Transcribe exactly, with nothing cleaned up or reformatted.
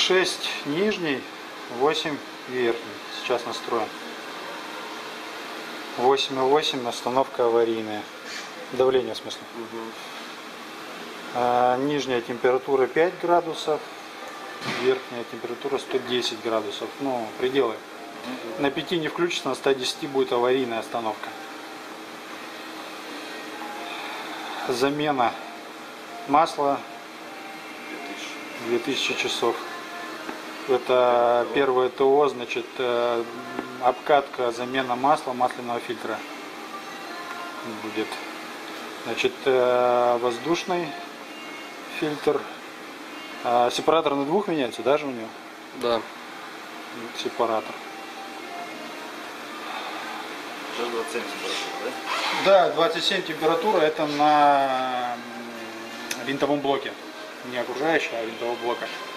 шесть нижний, восемь верхний. Сейчас настроим. восемь и восемь, остановка аварийная. Давление в смысле. Угу. А, нижняя температура пять градусов, верхняя температура сто десять градусов. Ну, пределы. Угу. На пяти не включится, на ста десяти будет аварийная остановка. Замена масла две тысячи часов. Это первое ТО, значит, обкатка, замена масла, масляного фильтра будет. Значит, воздушный фильтр. Сепаратор на двух меняется, даже у него? Да. Сепаратор. двадцать семь температура, да? Да, двадцать семь температура, это на винтовом блоке. Не окружающая, а винтового блока.